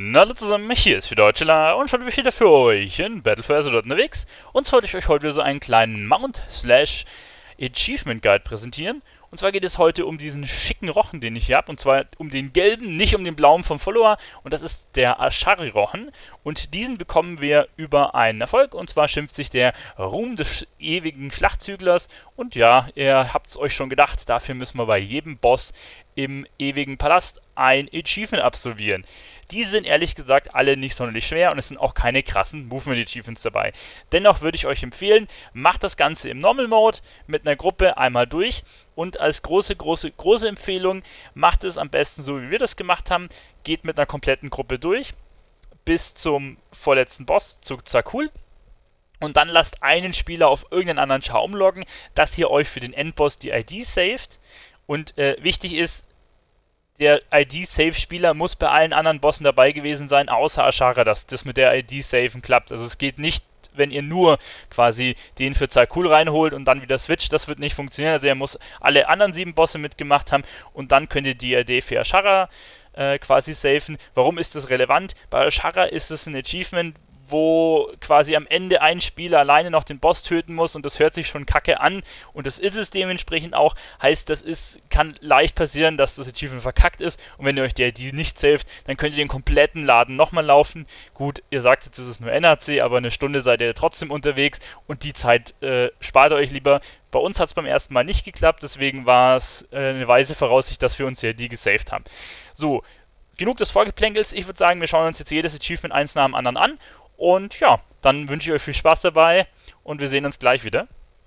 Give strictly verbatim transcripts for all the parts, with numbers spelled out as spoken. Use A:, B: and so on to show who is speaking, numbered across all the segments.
A: Na hallo zusammen, hier ist wieder Deutschela und schon bin ich wieder für euch in Battle for Azeroth unterwegs. Und zwar wollte ich euch heute wieder so einen kleinen Mount slash Achievement Guide präsentieren. Und zwar geht es heute um diesen schicken Rochen, den ich hier habe. Und zwar um den gelben, nicht um den blauen vom Follower. Und das ist der Ashari-Rochen. Und diesen bekommen wir über einen Erfolg. Und zwar schimpft sich der Ruhm des ewigen Schlachtzüglers. Und ja, ihr habt es euch schon gedacht, dafür müssen wir bei jedem Boss im ewigen Palast ein Achievement absolvieren. Die sind ehrlich gesagt alle nicht sonderlich schwer und es sind auch keine krassen Movement Achievements dabei. Dennoch würde ich euch empfehlen, macht das Ganze im Normal Mode mit einer Gruppe einmal durch und als große, große, große Empfehlung, macht es am besten so, wie wir das gemacht haben, geht mit einer kompletten Gruppe durch bis zum vorletzten Boss, zu Zakul. Und dann lasst einen Spieler auf irgendeinen anderen Char umloggen, dass ihr euch für den Endboss die I D saved. Und äh, wichtig ist, der I D-Save-Spieler muss bei allen anderen Bossen dabei gewesen sein, außer Ashara, dass das mit der I D-Saven klappt. Also es geht nicht, wenn ihr nur quasi den für Zakul reinholt und dann wieder switcht, das wird nicht funktionieren. Also er muss alle anderen sieben Bosse mitgemacht haben und dann könnt ihr die I D für Ashara äh, quasi saven. Warum ist das relevant? Bei Ashara ist es ein Achievement, wo quasi am Ende ein Spieler alleine noch den Boss töten muss und das hört sich schon kacke an und das ist es dementsprechend auch, heißt das ist, kann leicht passieren, dass das Achievement verkackt ist und wenn ihr euch die I D nicht saved, dann könnt ihr den kompletten Laden nochmal laufen. Gut, ihr sagt jetzt, ist es nur N A C, aber eine Stunde seid ihr trotzdem unterwegs und die Zeit äh, spart ihr euch lieber. Bei uns hat es beim ersten Mal nicht geklappt, deswegen war es äh, eine weise Voraussicht, dass wir uns die I D gesaved haben. So, genug des Vorgeplänkels, ich würde sagen, wir schauen uns jetzt jedes Achievement eins nach dem anderen an. Und ja, dann wünsche ich euch viel Spaß dabei und wir sehen uns gleich wieder.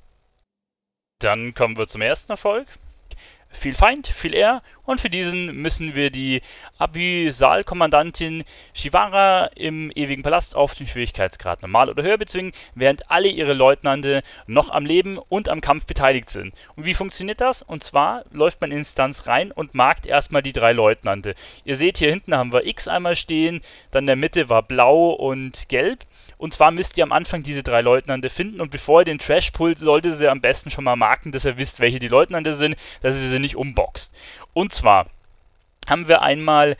A: Dann kommen wir zum ersten Erfolg. Viel Feind, viel Ehr und für diesen müssen wir die Abyssal-Kommandantin Shivara im ewigen Palast auf den Schwierigkeitsgrad normal oder höher bezwingen, während alle ihre Leutnante noch am Leben und am Kampf beteiligt sind. Und wie funktioniert das? Und zwar läuft man in Instanz rein und markt erstmal die drei Leutnante. Ihr seht, hier hinten haben wir X einmal stehen, dann in der Mitte war blau und gelb. Und zwar müsst ihr am Anfang diese drei Leutnante finden und bevor ihr den Trash pullt, solltet ihr am besten schon mal marken, dass ihr wisst, welche die Leutnante sind, dass ihr sie nicht umboxt. Und zwar haben wir einmal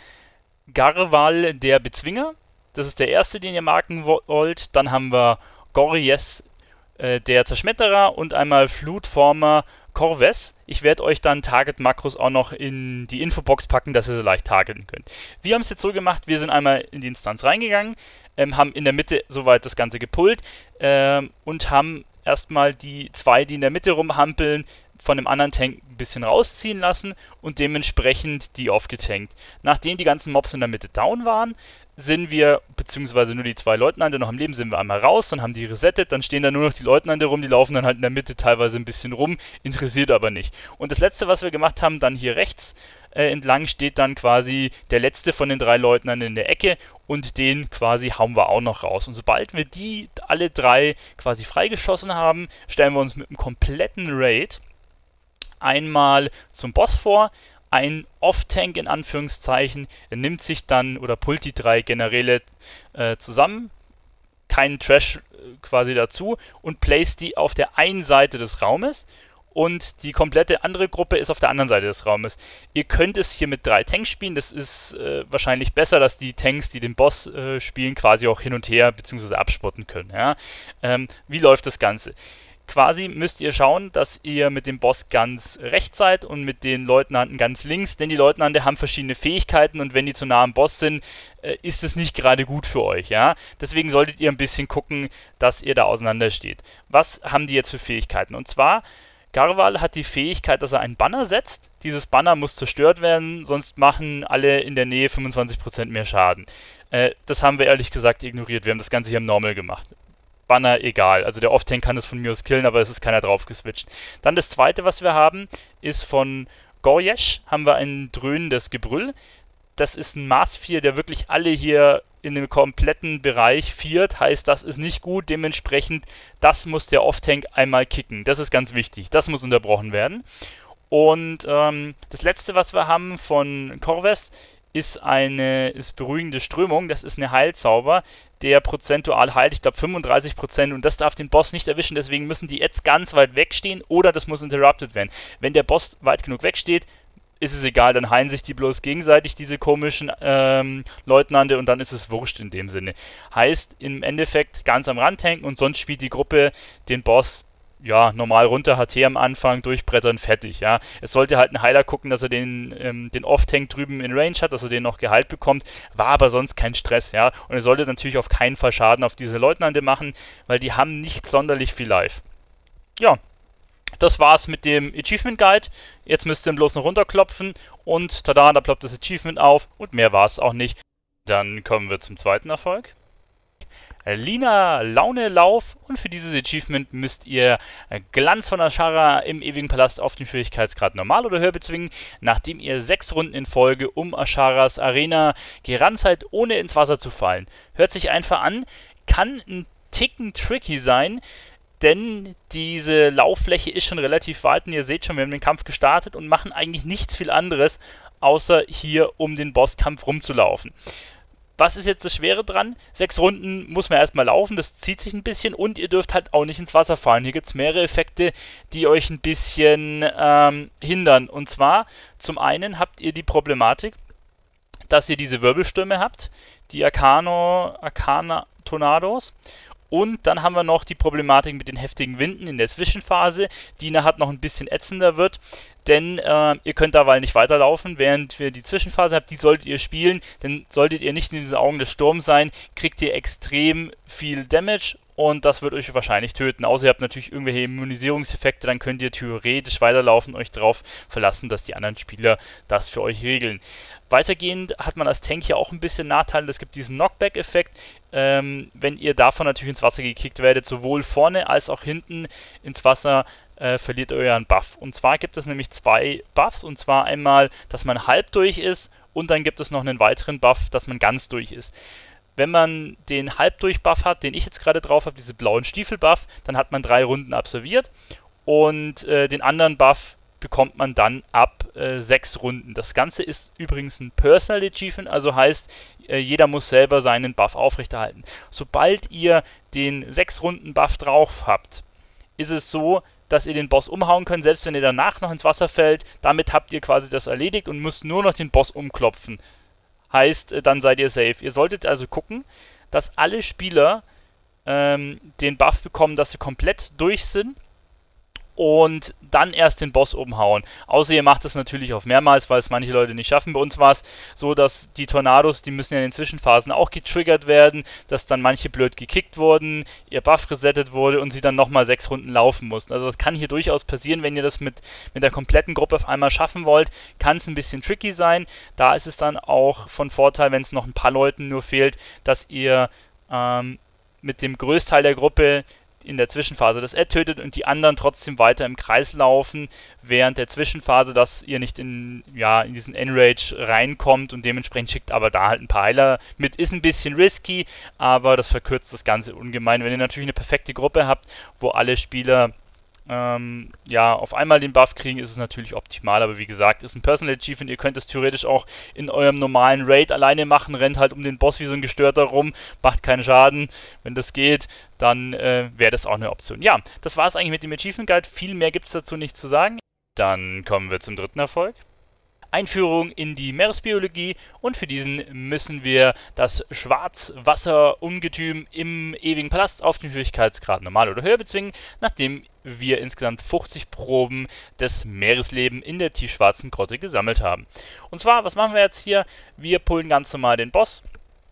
A: Garwal, der Bezwinger. Das ist der erste, den ihr marken wollt. Dann haben wir Goryes, äh, der Zerschmetterer und einmal Flutformer Corvus. Ich werde euch dann Target-Makros auch noch in die Infobox packen, dass ihr sie leicht targeten könnt. Wir haben es jetzt so gemacht, wir sind einmal in die Instanz reingegangen, ähm, haben in der Mitte soweit das Ganze gepullt ähm, und haben erstmal die zwei, die in der Mitte rumhampeln, von dem anderen Tank ein bisschen rausziehen lassen und dementsprechend die aufgetankt. Nachdem die ganzen Mobs in der Mitte down waren, sind wir, beziehungsweise nur die zwei Leutnante noch am Leben, sind wir einmal raus, dann haben die resettet, dann stehen da nur noch die Leutnante rum, die laufen dann halt in der Mitte teilweise ein bisschen rum, interessiert aber nicht. Und das letzte, was wir gemacht haben, dann hier rechts äh, entlang steht dann quasi der letzte von den drei Leutnanten in der Ecke und den quasi hauen wir auch noch raus. Und sobald wir die alle drei quasi freigeschossen haben, stellen wir uns mit einem kompletten Raid einmal zum Boss vor. Ein Off-Tank in Anführungszeichen, er nimmt sich dann oder pullt die drei Generäle äh, zusammen, keinen Trash äh, quasi dazu und placed die auf der einen Seite des Raumes und die komplette andere Gruppe ist auf der anderen Seite des Raumes. Ihr könnt es hier mit drei Tanks spielen, das ist äh, wahrscheinlich besser, dass die Tanks, die den Boss äh, spielen, quasi auch hin und her bzw. abspotten können. Ja? Ähm, wie läuft das Ganze? Quasi müsst ihr schauen, dass ihr mit dem Boss ganz rechts seid und mit den Leutnanten ganz links, denn die Leutnante haben verschiedene Fähigkeiten und wenn die zu nah am Boss sind, äh, ist es nicht gerade gut für euch, ja. Deswegen solltet ihr ein bisschen gucken, dass ihr da auseinander steht. Was haben die jetzt für Fähigkeiten? Und zwar, Garwal hat die Fähigkeit, dass er einen Banner setzt. Dieses Banner muss zerstört werden, sonst machen alle in der Nähe fünfundzwanzig Prozent mehr Schaden. Äh, das haben wir ehrlich gesagt ignoriert, wir haben das Ganze hier im Normal gemacht. Banner egal. Also der Off-Tank kann es von mir aus killen, aber es ist keiner drauf geswitcht. Dann das zweite, was wir haben, ist von Goryesh, haben wir ein dröhnendes Gebrüll. Das ist ein Maß vier, der wirklich alle hier in dem kompletten Bereich viert. Heißt, das ist nicht gut. Dementsprechend, das muss der Off-Tank einmal kicken. Das ist ganz wichtig. Das muss unterbrochen werden. Und ähm, das letzte, was wir haben von Corvus, ist eine ist beruhigende Strömung, das ist eine Heilzauber, der prozentual heilt, ich glaube fünfunddreißig Prozent und das darf den Boss nicht erwischen, deswegen müssen die jetzt ganz weit wegstehen oder das muss interrupted werden. Wenn der Boss weit genug wegsteht, ist es egal, dann heilen sich die bloß gegenseitig, diese komischen ähm, Leutnante, und dann ist es wurscht in dem Sinne. Heißt, im Endeffekt ganz am Rand tanken und sonst spielt die Gruppe den Boss ja, normal runter, H T am Anfang, durchbrettern, fertig, ja. Es sollte halt ein Heiler gucken, dass er den, ähm, den Off-Tank drüben in Range hat, dass er den noch geheilt bekommt, war aber sonst kein Stress, ja. Und er sollte natürlich auf keinen Fall Schaden auf diese Leutnante machen, weil die haben nicht sonderlich viel Life. Ja, das war's mit dem Achievement Guide. Jetzt müsst ihr ihn bloß noch runterklopfen und tada, da ploppt das Achievement auf und mehr war's auch nicht. Dann kommen wir zum zweiten Erfolg. Lina Laune Lauf, und für dieses Achievement müsst ihr Glanz von Azshara im ewigen Palast auf den Schwierigkeitsgrad normal oder höher bezwingen, nachdem ihr sechs Runden in Folge um Azsharas Arena gerannt seid, ohne ins Wasser zu fallen. Hört sich einfach an, kann ein Ticken tricky sein, denn diese Lauffläche ist schon relativ weit und ihr seht schon, wir haben den Kampf gestartet und machen eigentlich nichts viel anderes, außer hier um den Bosskampf rumzulaufen. Was ist jetzt das Schwere dran? Sechs Runden muss man erstmal laufen, das zieht sich ein bisschen und ihr dürft halt auch nicht ins Wasser fallen. Hier gibt es mehrere Effekte, die euch ein bisschen ähm, hindern. Und zwar, zum einen habt ihr die Problematik, dass ihr diese Wirbelstürme habt, die Arcano, Arcana Tornados. Und dann haben wir noch die Problematik mit den heftigen Winden in der Zwischenphase, die nachher noch ein bisschen ätzender wird. Denn äh, ihr könnt dabei nicht weiterlaufen, während wir die Zwischenphase habt, die solltet ihr spielen. Denn solltet ihr nicht in diesen Augen des Sturms sein, kriegt ihr extrem viel Damage und das wird euch wahrscheinlich töten. Außer ihr habt natürlich irgendwelche Immunisierungseffekte, dann könnt ihr theoretisch weiterlaufen und euch darauf verlassen, dass die anderen Spieler das für euch regeln. Weitergehend hat man als Tank hier auch ein bisschen Nachteile. Es gibt diesen Knockback-Effekt. Ähm, wenn ihr davon natürlich ins Wasser gekickt werdet, sowohl vorne als auch hinten ins Wasser, äh, verliert ihr euren Buff. Und zwar gibt es nämlich zwei Buffs. Und zwar einmal, dass man halb durch ist und dann gibt es noch einen weiteren Buff, dass man ganz durch ist. Wenn man den Halbdurch-Buff hat, den ich jetzt gerade drauf habe, diese blauen Stiefel-Buff, dann hat man drei Runden absolviert. Und äh, den anderen Buff bekommt man dann ab äh, sechs Runden. Das Ganze ist übrigens ein Personal Achievement, also heißt, äh, jeder muss selber seinen Buff aufrechterhalten. Sobald ihr den sechs Runden Buff drauf habt, ist es so, dass ihr den Boss umhauen könnt, selbst wenn ihr danach noch ins Wasser fällt. Damit habt ihr quasi das erledigt und müsst nur noch den Boss umklopfen. Heißt, äh, dann seid ihr safe. Ihr solltet also gucken, dass alle Spieler ähm, den Buff bekommen, dass sie komplett durch sind. Und dann erst den Boss umhauen. Außer ihr macht es natürlich auf mehrmals, weil es manche Leute nicht schaffen. Bei uns war es so, dass die Tornados, die müssen ja in den Zwischenphasen auch getriggert werden, dass dann manche blöd gekickt wurden, ihr Buff resettet wurde und sie dann nochmal sechs Runden laufen mussten. Also das kann hier durchaus passieren, wenn ihr das mit, mit der kompletten Gruppe auf einmal schaffen wollt, kann es ein bisschen tricky sein. Da ist es dann auch von Vorteil, wenn es noch ein paar Leuten nur fehlt, dass ihr ähm, mit dem Größteil der Gruppe in der Zwischenphase das Ad tötet und die anderen trotzdem weiter im Kreis laufen während der Zwischenphase, dass ihr nicht in, ja, in diesen Enrage reinkommt und dementsprechend schickt aber da halt ein paar Heiler mit. Ist ein bisschen risky, aber das verkürzt das Ganze ungemein. Wenn ihr natürlich eine perfekte Gruppe habt, wo alle Spieler ähm, ja, auf einmal den Buff kriegen, ist es natürlich optimal, aber wie gesagt, ist ein Personal Achievement, ihr könnt es theoretisch auch in eurem normalen Raid alleine machen, rennt halt um den Boss wie so ein Gestörter rum, macht keinen Schaden, wenn das geht, dann äh, wäre das auch eine Option. Ja, das war es eigentlich mit dem Achievement Guide, viel mehr gibt es dazu nicht zu sagen. Dann kommen wir zum dritten Erfolg. Einführung in die Meeresbiologie, und für diesen müssen wir das Schwarzwasserungetüm im ewigen Palast auf den Schwierigkeitsgrad normal oder höher bezwingen, nachdem wir insgesamt fünfzig Proben des Meereslebens in der tiefschwarzen Grotte gesammelt haben. Und zwar, was machen wir jetzt hier? Wir pullen ganz normal den Boss,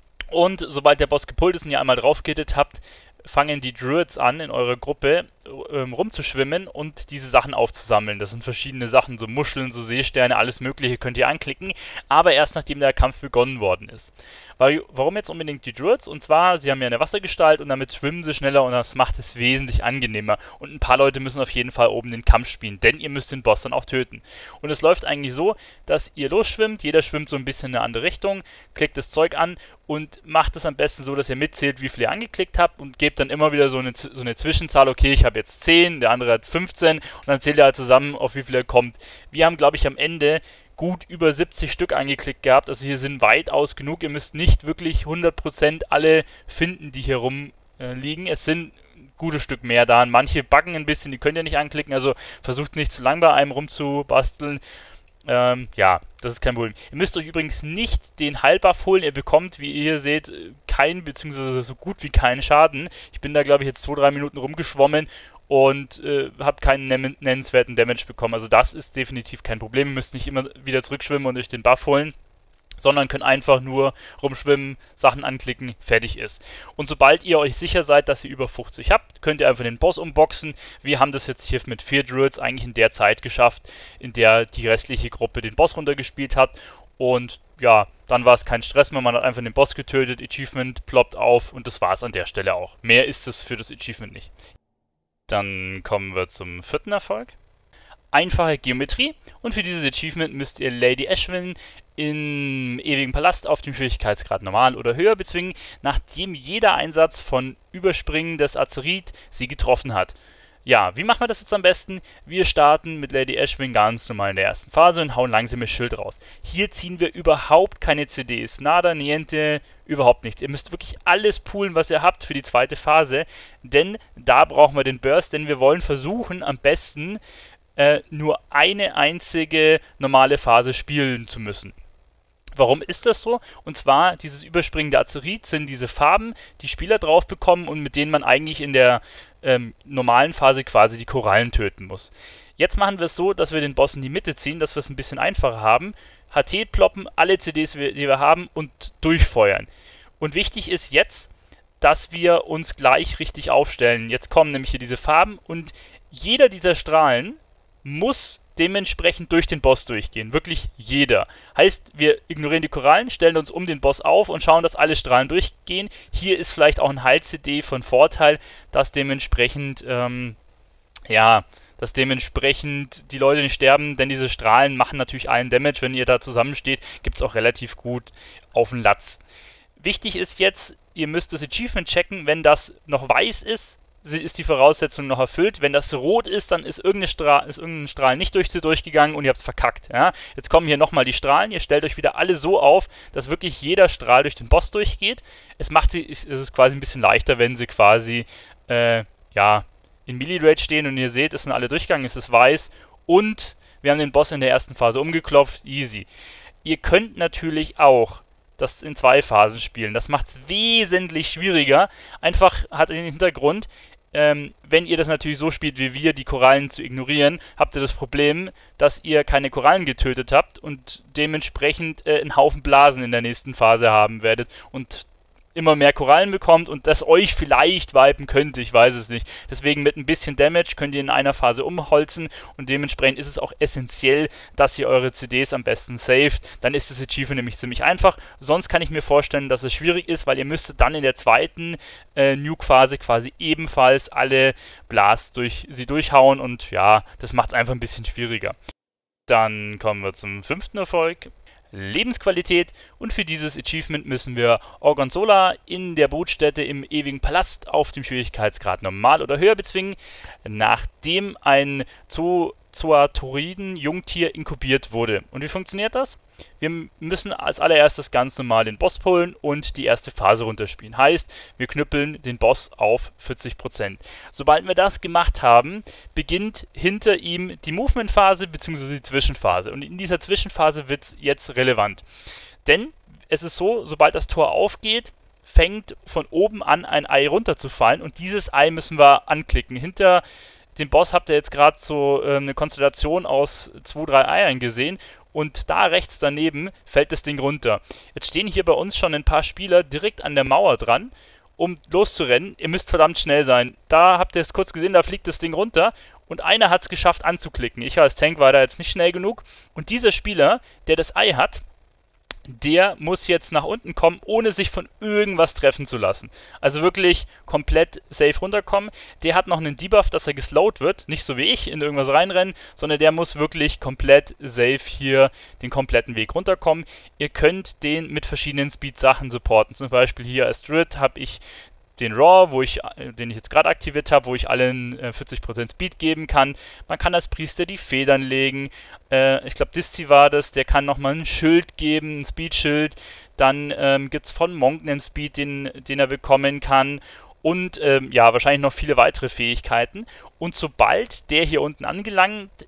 A: und sobald der Boss gepullt ist und ihr einmal draufgehittet habt, fangen die Druids an, in eurer Gruppe ähm, rumzuschwimmen und diese Sachen aufzusammeln. Das sind verschiedene Sachen, so Muscheln, so Seesterne, alles mögliche könnt ihr anklicken, aber erst nachdem der Kampf begonnen worden ist. Warum jetzt unbedingt die Druids? Und zwar, sie haben ja eine Wassergestalt und damit schwimmen sie schneller und das macht es wesentlich angenehmer. Und ein paar Leute müssen auf jeden Fall oben den Kampf spielen, denn ihr müsst den Boss dann auch töten. Und es läuft eigentlich so, dass ihr losschwimmt, jeder schwimmt so ein bisschen in eine andere Richtung, klickt das Zeug an und macht es am besten so, dass ihr mitzählt, wie viel ihr angeklickt habt und gebt dann immer wieder so eine, so eine Zwischenzahl, okay, ich habe jetzt zehn, der andere hat fünfzehn und dann zählt ihr halt zusammen, auf wie viel er kommt. Wir haben, glaube ich, am Ende gut über siebzig Stück angeklickt gehabt, also hier sind weitaus genug, ihr müsst nicht wirklich hundert Prozent alle finden, die hier rumliegen, äh, es sind ein gutes Stück mehr da, manche buggen ein bisschen, die könnt ihr nicht anklicken, also versucht nicht zu lang bei einem rumzubasteln. Ähm, ja, das ist kein Problem. Ihr müsst euch übrigens nicht den Heilbuff holen. Ihr bekommt, wie ihr seht, keinen, beziehungsweise so gut wie keinen Schaden. Ich bin da, glaube ich, jetzt zwei, drei Minuten rumgeschwommen und äh, habe keinen nennenswerten Damage bekommen. Also das ist definitiv kein Problem. Ihr müsst nicht immer wieder zurückschwimmen und euch den Buff holen, sondern könnt einfach nur rumschwimmen, Sachen anklicken, fertig ist. Und sobald ihr euch sicher seid, dass ihr über fünfzig habt, könnt ihr einfach den Boss umboxen. Wir haben das jetzt hier mit vier Druids eigentlich in der Zeit geschafft, in der die restliche Gruppe den Boss runtergespielt hat. Und ja, dann war es kein Stress mehr, man hat einfach den Boss getötet, Achievement ploppt auf und das war es an der Stelle auch. Mehr ist es für das Achievement nicht. Dann kommen wir zum vierten Erfolg. Einfache Geometrie, und für dieses Achievement müsst ihr Lady Ashwin im ewigen Palast auf dem Schwierigkeitsgrad normal oder höher bezwingen, nachdem jeder Einsatz von Überspringen des Azerit sie getroffen hat. Ja, wie machen wir das jetzt am besten? Wir starten mit Lady Ashwin ganz normal in der ersten Phase und hauen langsam das Schild raus. Hier ziehen wir überhaupt keine C Ds, nada, niente, überhaupt nichts. Ihr müsst wirklich alles poolen, was ihr habt für die zweite Phase, denn da brauchen wir den Burst, denn wir wollen versuchen, am besten Äh, nur eine einzige normale Phase spielen zu müssen. Warum ist das so? Und zwar, dieses Überspringen der Azerit sind diese Farben, die Spieler drauf bekommen und mit denen man eigentlich in der ähm, normalen Phase quasi die Korallen töten muss. Jetzt machen wir es so, dass wir den Boss in die Mitte ziehen, dass wir es ein bisschen einfacher haben. H T ploppen, alle C Ds, die wir haben, und durchfeuern. Und wichtig ist jetzt, dass wir uns gleich richtig aufstellen. Jetzt kommen nämlich hier diese Farben und jeder dieser Strahlen muss dementsprechend durch den Boss durchgehen. Wirklich jeder. Heißt, wir ignorieren die Korallen, stellen uns um den Boss auf und schauen, dass alle Strahlen durchgehen. Hier ist vielleicht auch ein Heil-C D von Vorteil, dass dementsprechend, ähm, ja, dass dementsprechend die Leute nicht sterben, denn diese Strahlen machen natürlich allen Damage. Wenn ihr da zusammensteht, gibt es auch relativ gut auf den Latz. Wichtig ist jetzt, ihr müsst das Achievement checken, wenn das noch weiß ist, ist die Voraussetzung noch erfüllt. Wenn das rot ist, dann ist irgendein Strahl, ist irgendein Strahl nicht durch, durchgegangen und ihr habt es verkackt. Ja? Jetzt kommen hier nochmal die Strahlen. Ihr stellt euch wieder alle so auf, dass wirklich jeder Strahl durch den Boss durchgeht. Es macht sie, es ist quasi ein bisschen leichter, wenn sie quasi äh, ja, in Melee-Rate stehen und ihr seht, es sind alle durchgegangen, es ist weiß und wir haben den Boss in der ersten Phase umgeklopft. Easy. Ihr könnt natürlich auch das in zwei Phasen spielen. Das macht es wesentlich schwieriger. Einfach hat den Hintergrund, ähm, wenn ihr das natürlich so spielt wie wir, die Korallen zu ignorieren, habt ihr das Problem, dass ihr keine Korallen getötet habt und dementsprechend äh, einen Haufen Blasen in der nächsten Phase haben werdet und immer mehr Korallen bekommt und das euch vielleicht wipen könnte, ich weiß es nicht. Deswegen mit ein bisschen Damage könnt ihr in einer Phase umholzen und dementsprechend ist es auch essentiell, dass ihr eure C Ds am besten saved. Dann ist das Achievement nämlich ziemlich einfach. Sonst kann ich mir vorstellen, dass es schwierig ist, weil ihr müsstet dann in der zweiten äh, Nuke-Phase quasi ebenfalls alle Blasts durch sie durchhauen und ja, das macht es einfach ein bisschen schwieriger. Dann kommen wir zum fünften Erfolg. Lebensqualität, und für dieses Achievement müssen wir Gorgonzola in der Brutstätte im ewigen Palast auf dem Schwierigkeitsgrad normal oder höher bezwingen, nachdem ein Zoatoriden-Jungtier inkubiert wurde. Und wie funktioniert das? Wir müssen als allererstes ganz normal den Boss pullen und die erste Phase runterspielen. Heißt, wir knüppeln den Boss auf vierzig Prozent. Sobald wir das gemacht haben, beginnt hinter ihm die Movement-Phase bzw. die Zwischenphase. Und in dieser Zwischenphase wird es jetzt relevant. Denn es ist so, sobald das Tor aufgeht, fängt von oben an ein Ei runterzufallen und dieses Ei müssen wir anklicken. Hinter dem Boss habt ihr jetzt gerade so äh, eine Konstellation aus zwei, drei Eiern gesehen. Und da rechts daneben fällt das Ding runter. Jetzt stehen hier bei uns schon ein paar Spieler direkt an der Mauer dran, um loszurennen. Ihr müsst verdammt schnell sein. Da habt ihr es kurz gesehen, da fliegt das Ding runter. Und einer hat es geschafft anzuklicken. Ich als Tank war da jetzt nicht schnell genug. Und dieser Spieler, der das Ei hat, der muss jetzt nach unten kommen, ohne sich von irgendwas treffen zu lassen. Also wirklich komplett safe runterkommen. Der hat noch einen Debuff, dass er geslowt wird. Nicht so wie ich in irgendwas reinrennen, sondern der muss wirklich komplett safe hier den kompletten Weg runterkommen. Ihr könnt den mit verschiedenen Speed-Sachen supporten. Zum Beispiel hier als Druid habe ich den Raw, wo ich, den ich jetzt gerade aktiviert habe, wo ich allen äh, vierzig Prozent Speed geben kann. Man kann als Priester die Federn legen. Äh, ich glaube, Diszi war das, der kann nochmal ein Schild geben, ein Speed-Schild. Dann ähm, gibt es von Monk einen Speed, den, den er bekommen kann. Und ähm, ja, wahrscheinlich noch viele weitere Fähigkeiten. Und sobald der hier unten angelangt ist,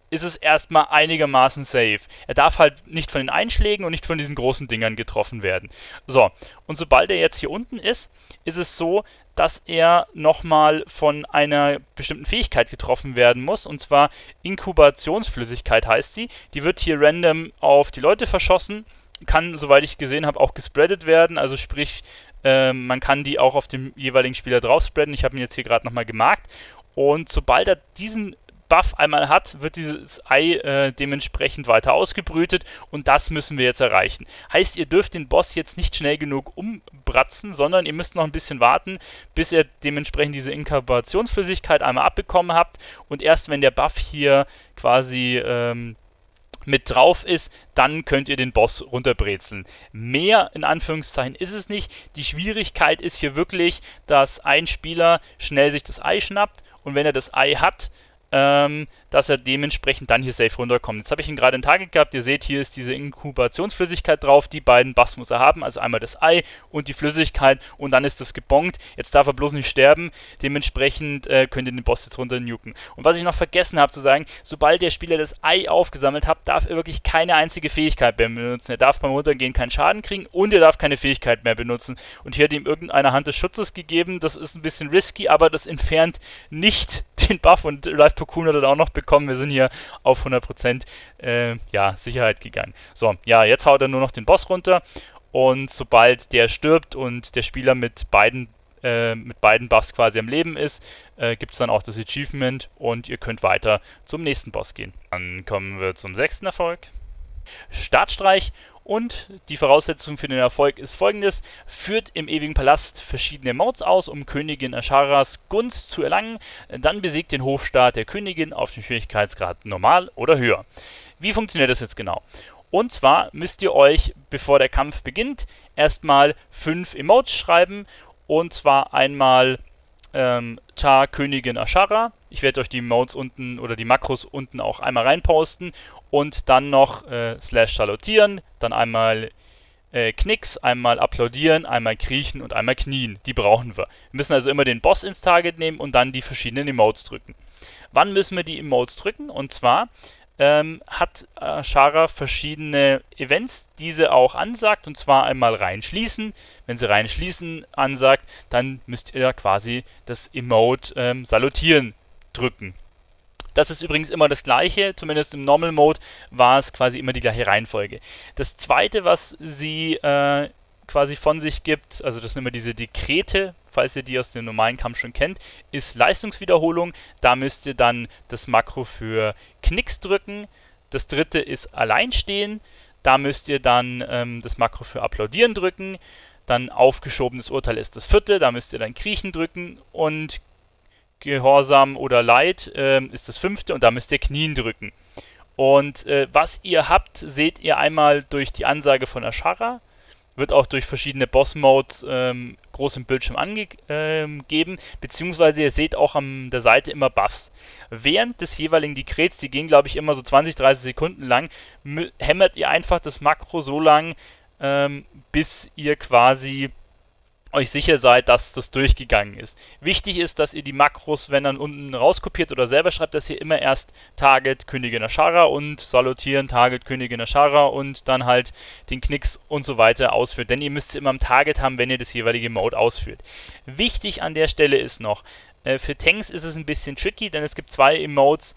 A: ist es erstmal einigermaßen safe. Er darf halt nicht von den Einschlägen und nicht von diesen großen Dingern getroffen werden. So, und sobald er jetzt hier unten ist, ist es so, dass er nochmal von einer bestimmten Fähigkeit getroffen werden muss, und zwar Inkubationsflüssigkeit heißt sie. Die wird hier random auf die Leute verschossen, kann, soweit ich gesehen habe, auch gespreadet werden, also sprich, äh, man kann die auch auf den jeweiligen Spieler drauf spreaden. Ich habe ihn jetzt hier gerade nochmal gemarkt, und sobald er diesen Buff einmal hat, wird dieses Ei äh, dementsprechend weiter ausgebrütet, und das müssen wir jetzt erreichen. Heißt, ihr dürft den Boss jetzt nicht schnell genug umbratzen, sondern ihr müsst noch ein bisschen warten, bis ihr dementsprechend diese Inkubationsflüssigkeit einmal abbekommen habt, und erst wenn der Buff hier quasi ähm, mit drauf ist, dann könnt ihr den Boss runterbrezeln. Mehr in Anführungszeichen ist es nicht. Die Schwierigkeit ist hier wirklich, dass ein Spieler schnell sich das Ei schnappt, und wenn er das Ei hat, Ähm, dass er dementsprechend dann hier safe runterkommt. Jetzt habe ich ihn gerade in Target gehabt. Ihr seht, hier ist diese Inkubationsflüssigkeit drauf. Die beiden Buffs muss er haben, also einmal das Ei und die Flüssigkeit, und dann ist das gebongt. Jetzt darf er bloß nicht sterben. Dementsprechend äh, könnt ihr den Boss jetzt runter nuken. Und was ich noch vergessen habe zu sagen, sobald der Spieler das Ei aufgesammelt hat, darf er wirklich keine einzige Fähigkeit mehr benutzen. Er darf beim Runtergehen keinen Schaden kriegen, und er darf keine Fähigkeit mehr benutzen. Und hier hat ihm irgendeine Hand des Schutzes gegeben. Das ist ein bisschen risky, aber das entfernt nicht den Buff, und Life Cocoon hat er auch noch bekommen. Wir sind hier auf hundert Prozent äh, ja, Sicherheit gegangen. So, ja, jetzt haut er nur noch den Boss runter, und sobald der stirbt und der Spieler mit beiden, äh, mit beiden Buffs quasi am Leben ist, äh, gibt es dann auch das Achievement, und ihr könnt weiter zum nächsten Boss gehen. Dann kommen wir zum sechsten Erfolg. Startstreich. Und die Voraussetzung für den Erfolg ist folgendes: Führt im ewigen Palast verschiedene Modes aus, um Königin Asharas Gunst zu erlangen. Dann besiegt den Hofstaat der Königin auf den Schwierigkeitsgrad normal oder höher. Wie funktioniert das jetzt genau? Und zwar müsst ihr euch, bevor der Kampf beginnt, erstmal fünf Emotes schreiben. Und zwar einmal ähm, Char Königin Ashara. Ich werde euch die Emotes unten oder die Makros unten auch einmal reinposten. Und dann noch äh, slash salutieren, dann einmal äh, Knicks, einmal applaudieren, einmal kriechen und einmal knien. Die brauchen wir. Wir müssen also immer den Boss ins Target nehmen und dann die verschiedenen Emotes drücken. Wann müssen wir die Emotes drücken? Und zwar ähm, hat Ashara verschiedene Events, die sie auch ansagt, und zwar einmal reinschließen. Wenn sie reinschließen ansagt, dann müsst ihr quasi das Emote ähm, salutieren drücken. Das ist übrigens immer das gleiche, zumindest im Normal Mode war es quasi immer die gleiche Reihenfolge. Das zweite, was sie äh, quasi von sich gibt, also das sind immer diese Dekrete, falls ihr die aus dem normalen Kampf schon kennt, ist Leistungswiederholung. Da müsst ihr dann das Makro für Knicks drücken. Das dritte ist Alleinstehen. Da müsst ihr dann ähm, das Makro für Applaudieren drücken. Dann aufgeschobenes Urteil ist das vierte. Da müsst ihr dann Kriechen drücken, und Gehorsam oder Leid äh, ist das fünfte, und da müsst ihr Knien drücken. Und äh, was ihr habt, seht ihr einmal durch die Ansage von Ashara, wird auch durch verschiedene Boss-Modes ähm, groß im Bildschirm angegeben, ähm, beziehungsweise ihr seht auch an der Seite immer Buffs. Während des jeweiligen Dekrets, die gehen glaube ich immer so zwanzig, dreißig Sekunden lang, hämmert ihr einfach das Makro so lang, ähm, bis ihr quasi euch sicher seid, dass das durchgegangen ist. Wichtig ist, dass ihr die Makros, wenn dann unten rauskopiert oder selber schreibt, dass ihr immer erst Target Königin Ashara und salutieren Target Königin Ashara und dann halt den Knicks und so weiter ausführt. Denn ihr müsst sie immer am Target haben, wenn ihr das jeweilige Mode ausführt. Wichtig an der Stelle ist noch, äh, für Tanks ist es ein bisschen tricky, denn es gibt zwei Emotes,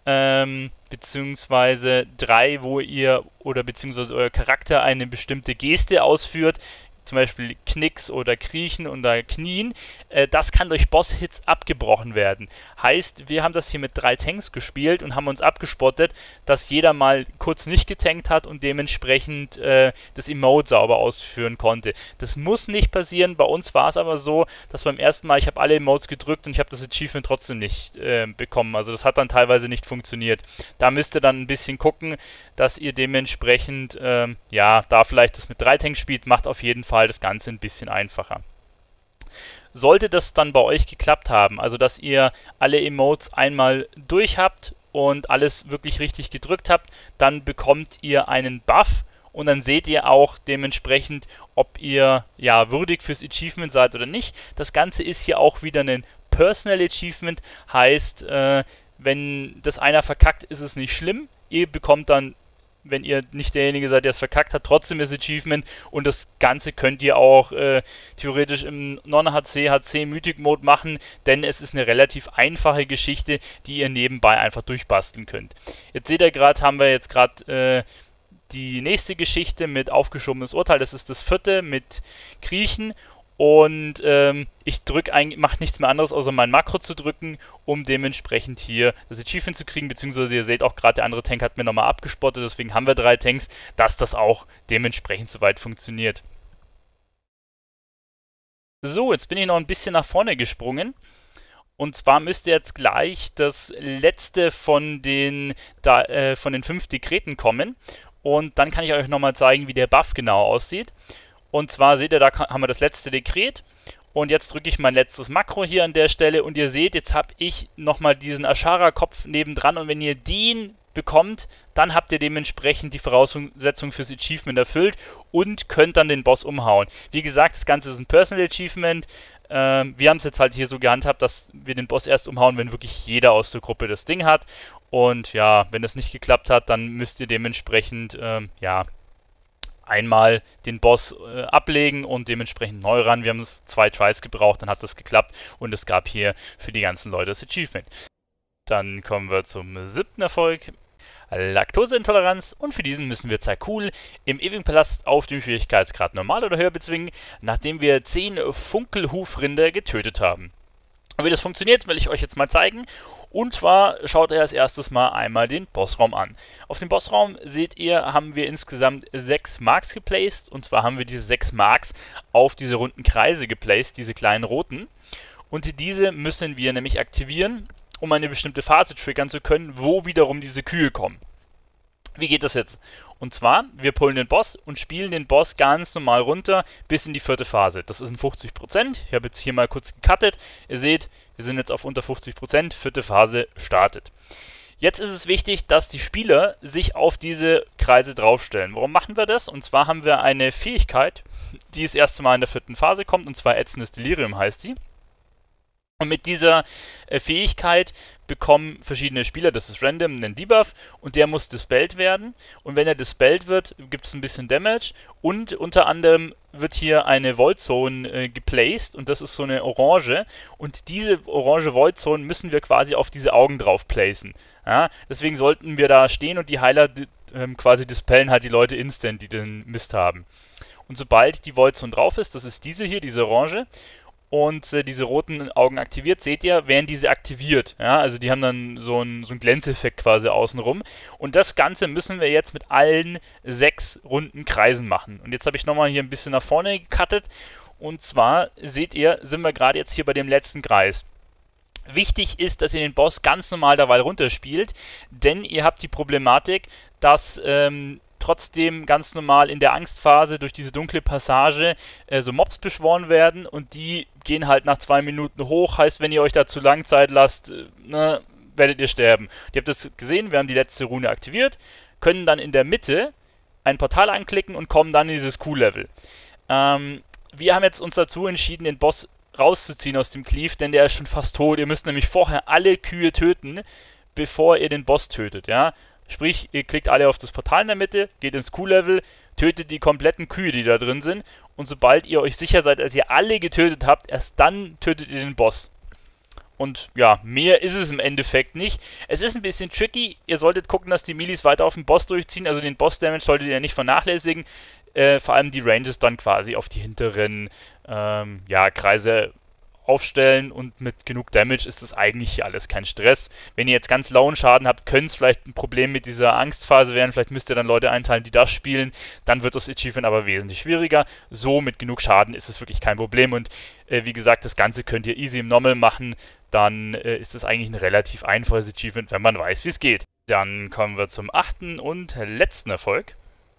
A: ähm, beziehungsweise drei, wo ihr oder beziehungsweise euer Charakter eine bestimmte Geste ausführt, zum Beispiel Knicks oder Kriechen oder Knien, äh, das kann durch Boss-Hits abgebrochen werden. Heißt, wir haben das hier mit drei Tanks gespielt und haben uns abgespottet, dass jeder mal kurz nicht getankt hat und dementsprechend äh, das Emote sauber ausführen konnte. Das muss nicht passieren, bei uns war es aber so, dass beim ersten Mal, ich habe alle Emotes gedrückt und ich habe das Achievement trotzdem nicht äh, bekommen. Also das hat dann teilweise nicht funktioniert. Da müsst ihr dann ein bisschen gucken, dass ihr dementsprechend, ähm, ja, da vielleicht das mit drei Tanks spielt, macht auf jeden Fall das Ganze ein bisschen einfacher. Sollte das dann bei euch geklappt haben, also dass ihr alle Emotes einmal durch habt und alles wirklich richtig gedrückt habt, dann bekommt ihr einen Buff und dann seht ihr auch dementsprechend, ob ihr ja würdig fürs Achievement seid oder nicht. Das Ganze ist hier auch wieder ein Personal Achievement, heißt, äh, Wenn das einer verkackt, ist es nicht schlimm. Ihr bekommt dann, wenn ihr nicht derjenige seid, der es verkackt hat, trotzdem das Achievement. Und das Ganze könnt ihr auch äh, theoretisch im Non-H C, H C Mythic Mode machen, denn es ist eine relativ einfache Geschichte, die ihr nebenbei einfach durchbasteln könnt. Jetzt seht ihr gerade, haben wir jetzt gerade äh, die nächste Geschichte mit aufgeschobenes Urteil. Das ist das vierte mit Griechen. Und ähm, ich drücke eigentlich, mache nichts mehr anderes, außer mein Makro zu drücken, um dementsprechend hier das Achievement zu kriegen, beziehungsweise ihr seht auch gerade, der andere Tank hat mir nochmal abgespottet, deswegen haben wir drei Tanks, dass das auch dementsprechend soweit funktioniert. So, jetzt bin ich noch ein bisschen nach vorne gesprungen. Und zwar müsste jetzt gleich das letzte von den, da, äh, von den fünf Dekreten kommen. Und dann kann ich euch nochmal zeigen, wie der Buff genau aussieht. Und zwar seht ihr, da haben wir das letzte Dekret. Und jetzt drücke ich mein letztes Makro hier an der Stelle. Und ihr seht, jetzt habe ich nochmal diesen Ashara-Kopf nebendran. Und wenn ihr den bekommt, dann habt ihr dementsprechend die Voraussetzung fürs Achievement erfüllt und könnt dann den Boss umhauen. Wie gesagt, das Ganze ist ein Personal Achievement. Ähm, wir haben es jetzt halt hier so gehandhabt, dass wir den Boss erst umhauen, wenn wirklich jeder aus der Gruppe das Ding hat. Und ja, wenn das nicht geklappt hat, dann müsst ihr dementsprechend, ähm, ja, einmal den Boss äh, ablegen und dementsprechend neu ran. Wir haben es zwei Tries gebraucht, dann hat das geklappt und es gab hier für die ganzen Leute das Achievement. Dann kommen wir zum siebten Erfolg. Laktoseintoleranz, und für diesen müssen wir Zaikul im ewigen Palast auf dem Schwierigkeitsgrad normal oder höher bezwingen, nachdem wir zehn Funkelhufrinder getötet haben. Und wie das funktioniert, will ich euch jetzt mal zeigen. Und zwar schaut ihr als erstes mal einmal den Bossraum an. Auf dem Bossraum seht ihr, haben wir insgesamt sechs Marks geplaced. Und zwar haben wir diese sechs Marks auf diese runden Kreise geplaced, diese kleinen roten. Und diese müssen wir nämlich aktivieren, um eine bestimmte Phase triggern zu können, wo wiederum diese Kühe kommen. Wie geht das jetzt? Und zwar, wir pullen den Boss und spielen den Boss ganz normal runter bis in die vierte Phase. Das sind fünfzig Prozent. Ich habe jetzt hier mal kurz gecuttet. Ihr seht, wir sind jetzt auf unter fünfzig Prozent. Vierte Phase startet. Jetzt ist es wichtig, dass die Spieler sich auf diese Kreise draufstellen. Warum machen wir das? Und zwar haben wir eine Fähigkeit, die das erste Mal in der vierten Phase kommt, und zwar Ätzendes Delirium heißt die. Und mit dieser äh, Fähigkeit bekommen verschiedene Spieler, das ist random, einen Debuff und der muss dispelled werden. Und wenn er dispelled wird, gibt es ein bisschen Damage und unter anderem wird hier eine Void Zone äh, geplaced und das ist so eine Orange. Und diese orange Void Zone müssen wir quasi auf diese Augen drauf placen. Ja? Deswegen sollten wir da stehen und die Heiler äh, quasi dispellen halt die Leute instant, die den Mist haben. Und sobald die Void Zone drauf ist, das ist diese hier, diese Orange, und äh, diese roten Augen aktiviert, seht ihr, werden diese aktiviert. Ja, also die haben dann so einen so einen Glänzeffekt quasi außenrum. Und das Ganze müssen wir jetzt mit allen sechs runden Kreisen machen. Und jetzt habe ich nochmal hier ein bisschen nach vorne gecuttet. Und zwar, seht ihr, sind wir gerade jetzt hier bei dem letzten Kreis. Wichtig ist, dass ihr den Boss ganz normal dabei runterspielt, denn ihr habt die Problematik, dass ähm, trotzdem ganz normal in der Angstphase durch diese dunkle Passage äh, so Mobs beschworen werden und die gehen halt nach zwei Minuten hoch. Heißt, wenn ihr euch da zu lang Zeit lasst, äh, ne, werdet ihr sterben. Ihr habt das gesehen, wir haben die letzte Rune aktiviert, können dann in der Mitte ein Portal anklicken und kommen dann in dieses Q-Level. Ähm, wir haben jetzt uns dazu entschieden, den Boss rauszuziehen aus dem Cleave, denn der ist schon fast tot. Ihr müsst nämlich vorher alle Kühe töten, bevor ihr den Boss tötet, ja. Sprich, ihr klickt alle auf das Portal in der Mitte, geht ins Q-Level, tötet die kompletten Kühe, die da drin sind. Und sobald ihr euch sicher seid, dass ihr alle getötet habt, erst dann tötet ihr den Boss. Und ja, mehr ist es im Endeffekt nicht. Es ist ein bisschen tricky. Ihr solltet gucken, dass die Melees weiter auf den Boss durchziehen. Also den Boss-Damage solltet ihr nicht vernachlässigen. Äh, vor allem die Ranges dann quasi auf die hinteren ähm, ja, Kreise aufstellen und mit genug Damage ist das eigentlich hier alles kein Stress. Wenn ihr jetzt ganz lauen Schaden habt, könnte es vielleicht ein Problem mit dieser Angstphase werden. Vielleicht müsst ihr dann Leute einteilen, die das spielen. Dann wird das Achievement aber wesentlich schwieriger. So mit genug Schaden ist es wirklich kein Problem. Und äh, wie gesagt, das Ganze könnt ihr easy im Normal machen. Dann äh, ist es eigentlich ein relativ einfaches Achievement, wenn man weiß, wie es geht. Dann kommen wir zum achten und letzten Erfolg.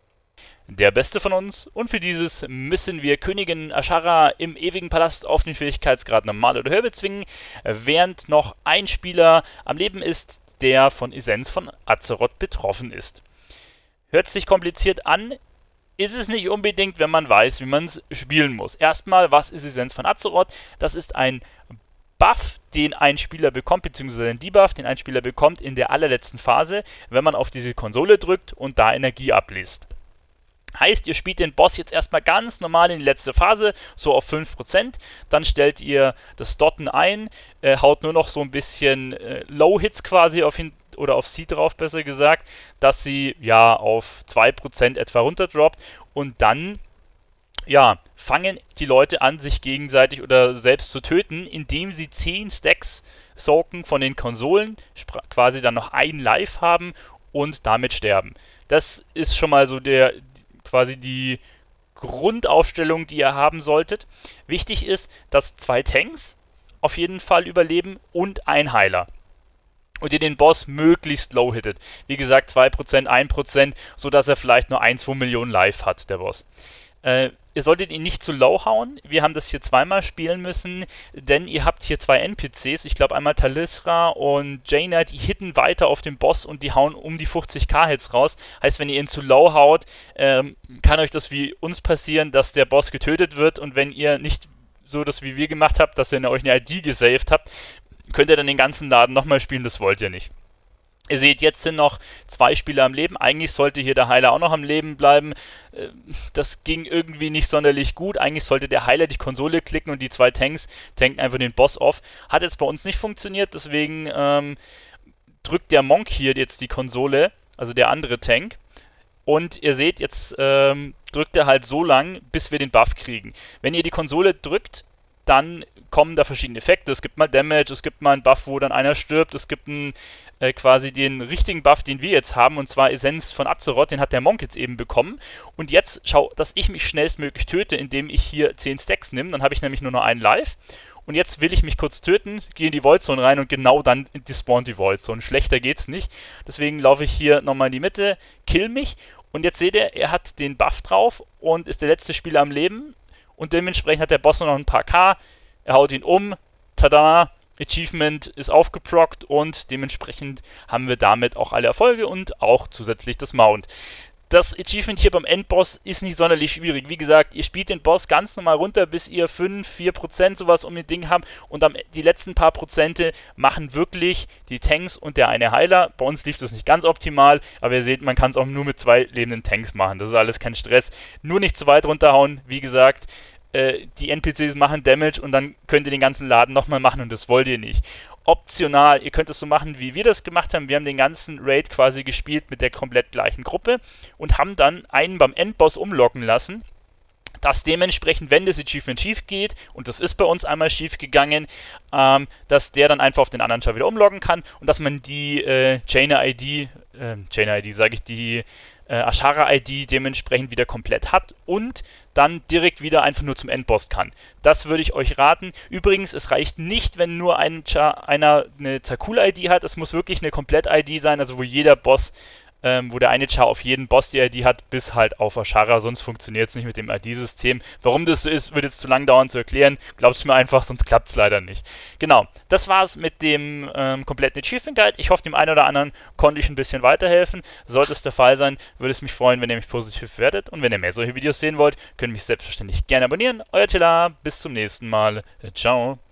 A: Der Beste von uns, und für dieses müssen wir Königin Ashara im ewigen Palast auf den Schwierigkeitsgrad normal oder höher bezwingen, während noch ein Spieler am Leben ist, der von Essenz von Azeroth betroffen ist. Hört sich kompliziert an, ist es nicht unbedingt, wenn man weiß, wie man es spielen muss. Erstmal, was ist Essenz von Azeroth? Das ist ein Buff, den ein Spieler bekommt, beziehungsweise den Debuff, den ein Spieler bekommt in der allerletzten Phase, wenn man auf diese Konsole drückt und da Energie abliest. Heißt, ihr spielt den Boss jetzt erstmal ganz normal in die letzte Phase, so auf fünf Prozent, dann stellt ihr das Dotten ein, äh, haut nur noch so ein bisschen äh, Low-Hits quasi auf ihn, oder auf sie drauf, besser gesagt, dass sie ja auf zwei Prozent etwa runterdroppt und dann ja, fangen die Leute an, sich gegenseitig oder selbst zu töten, indem sie zehn Stacks soaken von den Konsolen, quasi dann noch ein Live haben und damit sterben. Das ist schon mal so der quasi die Grundaufstellung, die ihr haben solltet. Wichtig ist, dass zwei Tanks auf jeden Fall überleben und ein Heiler. Und ihr den Boss möglichst low hittet. Wie gesagt, zwei Prozent, ein Prozent, sodass er vielleicht nur ein, zwei Millionen Live hat, der Boss. Äh, ihr solltet ihn nicht zu low hauen. Wir haben das hier zweimal spielen müssen, denn ihr habt hier zwei N P Cs. Ich glaube einmal Talisra und Jaina, die hitten weiter auf den Boss und die hauen um die fünfzig K Hits raus. Heißt, wenn ihr ihn zu low haut, ähm, kann euch das wie uns passieren, dass der Boss getötet wird. Und wenn ihr nicht so das wie wir gemacht habt, dass ihr euch eine I D gesaved habt, könnt ihr dann den ganzen Laden nochmal spielen. Das wollt ihr nicht. Ihr seht, jetzt sind noch zwei Spieler am Leben. Eigentlich sollte hier der Heiler auch noch am Leben bleiben. Das ging irgendwie nicht sonderlich gut. Eigentlich sollte der Heiler die Konsole klicken und die zwei Tanks tanken einfach den Boss off. Hat jetzt bei uns nicht funktioniert, deswegen ähm, drückt der Monk hier jetzt die Konsole, also der andere Tank. Und ihr seht, jetzt ähm, drückt er halt so lang, bis wir den Buff kriegen. Wenn ihr die Konsole drückt, dann kommen da verschiedene Effekte. Es gibt mal Damage, es gibt mal einen Buff, wo dann einer stirbt, es gibt einen, äh, quasi den richtigen Buff, den wir jetzt haben, und zwar Essenz von Azeroth, den hat der Monk jetzt eben bekommen. Und jetzt schau, dass ich mich schnellstmöglich töte, indem ich hier zehn Stacks nehme, dann habe ich nämlich nur noch einen Live. Und jetzt will ich mich kurz töten, gehe in die Void Zone rein und genau dann despawnt die Void Zone. Schlechter geht's nicht. Deswegen laufe ich hier nochmal in die Mitte, kill mich. Und jetzt seht ihr, er hat den Buff drauf und ist der letzte Spieler am Leben. Und dementsprechend hat der Boss nur noch ein paar K. Er haut ihn um. Tada! Achievement ist aufgeprockt und dementsprechend haben wir damit auch alle Erfolge und auch zusätzlich das Mount. Das Achievement hier beim Endboss ist nicht sonderlich schwierig. Wie gesagt, ihr spielt den Boss ganz normal runter, bis ihr fünf, vier Prozent sowas um den Ding habt. Und am, die letzten paar Prozente machen wirklich die Tanks und der eine Heiler. Bei uns lief das nicht ganz optimal, aber ihr seht, man kann es auch nur mit zwei lebenden Tanks machen. Das ist alles kein Stress. Nur nicht zu weit runterhauen. Wie gesagt, äh, die N P Cs machen Damage und dann könnt ihr den ganzen Laden nochmal machen und das wollt ihr nicht. Optional, ihr könnt es so machen, wie wir das gemacht haben. Wir haben den ganzen Raid quasi gespielt mit der komplett gleichen Gruppe und haben dann einen beim Endboss umloggen lassen, dass dementsprechend, wenn das Achievement schief geht, und das ist bei uns einmal schief gegangen, ähm, dass der dann einfach auf den anderen Char wieder umloggen kann und dass man die äh, Jaina I D, äh, Jaina I D sage ich, die äh, Ashara I D dementsprechend wieder komplett hat und dann direkt wieder einfach nur zum Endboss kann. Das würde ich euch raten. Übrigens, es reicht nicht, wenn nur ein Char, einer eine Zakul-I D hat. Es muss wirklich eine Komplett-I D sein, also wo jeder Boss, ähm, wo der eine Char auf jeden Boss die I D hat, bis halt auf Ashara, sonst funktioniert es nicht mit dem I D-System. Warum das so ist, wird jetzt zu lang dauern zu erklären. Glaubt mir einfach, sonst klappt es leider nicht. Genau, das war's mit dem ähm, kompletten Achievement Guide. Ich hoffe, dem einen oder anderen konnte ich ein bisschen weiterhelfen. Sollte es der Fall sein, würde es mich freuen, wenn ihr mich positiv bewertet. Und wenn ihr mehr solche Videos sehen wollt, könnt ihr mich selbstverständlich gerne abonnieren. Euer Tilla, bis zum nächsten Mal. Ciao.